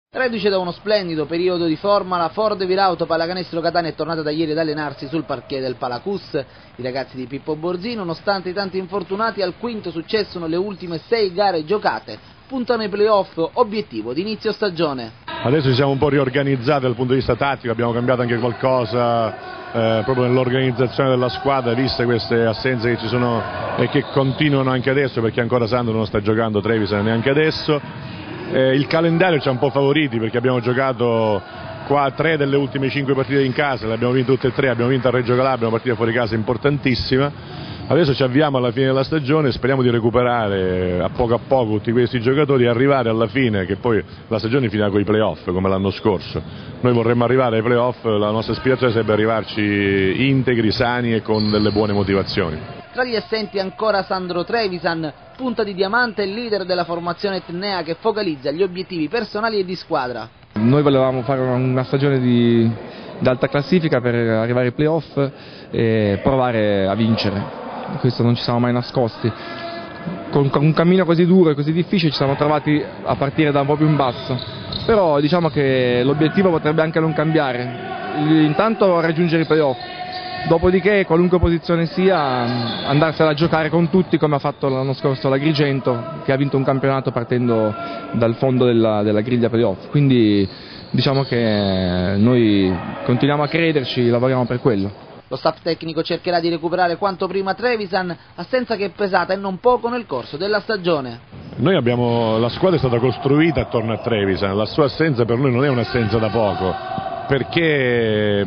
Reduce da uno splendido periodo di forma, la Ford Virauto Pallacanestro Catania è tornata da ieri ad allenarsi sul parquet del Palacus. I ragazzi di Pippo Borzini, nonostante i tanti infortunati, al quinto successo nelle ultime 6 gare giocate, puntano ai playoff, obiettivo di inizio stagione. Adesso ci siamo un po' riorganizzati dal punto di vista tattico, abbiamo cambiato anche qualcosa proprio nell'organizzazione della squadra, viste queste assenze che ci sono e che continuano anche adesso, perché ancora Sandro non sta giocando, Trevisan neanche adesso. Il calendario ci ha un po' favoriti perché abbiamo giocato qua 3 delle ultime 5 partite in casa, le abbiamo vinte tutte e 3, abbiamo vinto a Reggio Calabria, una partita fuori casa importantissima. Adesso ci avviamo alla fine della stagione, speriamo di recuperare a poco tutti questi giocatori e arrivare alla fine, che poi la stagione finirà con i playoff come l'anno scorso. Noi vorremmo arrivare ai playoff, la nostra aspirazione sarebbe arrivarci integri, sani e con delle buone motivazioni. Tra gli assenti ancora Sandro Trevisan, punta di diamante e leader della formazione etnea che focalizza gli obiettivi personali e di squadra. Noi volevamo fare una stagione di alta classifica per arrivare ai playoff e provare a vincere. Questo non ci siamo mai nascosti. Con un cammino così duro e così difficile ci siamo trovati a partire da un po' più in basso, però diciamo che l'obiettivo potrebbe anche non cambiare, intanto raggiungere i playoff, dopodiché qualunque posizione sia andarsela a giocare con tutti come ha fatto l'anno scorso l'Agrigento, che ha vinto un campionato partendo dal fondo della griglia playoff, quindi diciamo che noi continuiamo a crederci, lavoriamo per quello. Lo staff tecnico cercherà di recuperare quanto prima Trevisan, assenza che è pesata e non poco nel corso della stagione. La squadra è stata costruita attorno a Trevisan, la sua assenza per noi non è un'assenza da poco, perché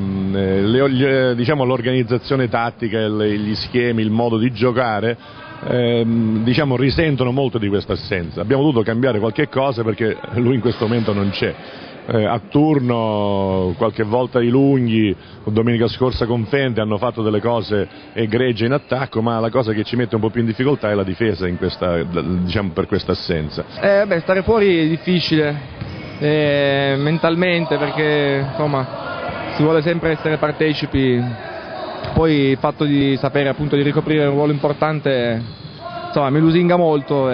diciamo, l'organizzazione tattica, gli schemi, il modo di giocare diciamo, risentono molto di questa assenza. Abbiamo dovuto cambiare qualche cosa perché lui in questo momento non c'è. A turno, qualche volta i Lunghi, domenica scorsa con Fente hanno fatto delle cose egregie in attacco, ma la cosa che ci mette un po' più in difficoltà è la difesa diciamo, per questa assenza. Stare fuori è difficile mentalmente, perché insomma si vuole sempre essere partecipi, poi il fatto di sapere appunto di ricoprire un ruolo importante insomma mi lusinga molto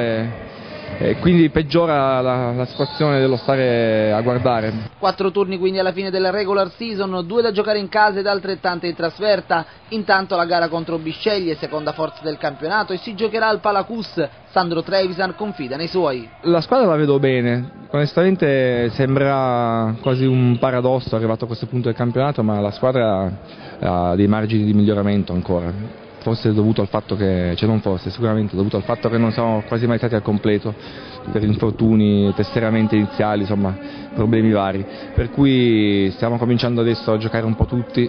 e quindi peggiora la situazione dello stare a guardare. 4 turni quindi alla fine della regular season, 2 da giocare in casa ed altrettante in trasferta. Intanto la gara contro Bisceglie, seconda forza del campionato, e si giocherà al Palacus. Sandro Trevisan confida nei suoi. La squadra la vedo bene, onestamente sembra quasi un paradosso arrivato a questo punto del campionato, ma la squadra ha dei margini di miglioramento ancora. Forse dovuto al fatto che, sicuramente dovuto al fatto che non siamo quasi mai stati al completo per infortuni, tesseramenti iniziali, insomma problemi vari, per cui stiamo cominciando adesso a giocare un po' tutti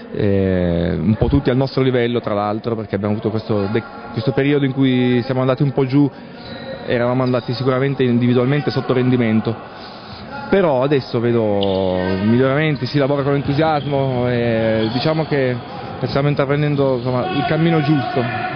al nostro livello, tra l'altro, perché abbiamo avuto questo periodo in cui siamo andati un po' giù, eravamo andati sicuramente individualmente sotto rendimento, però adesso vedo miglioramenti, si lavora con entusiasmo e diciamo che stiamo intraprendendo insomma, il cammino giusto.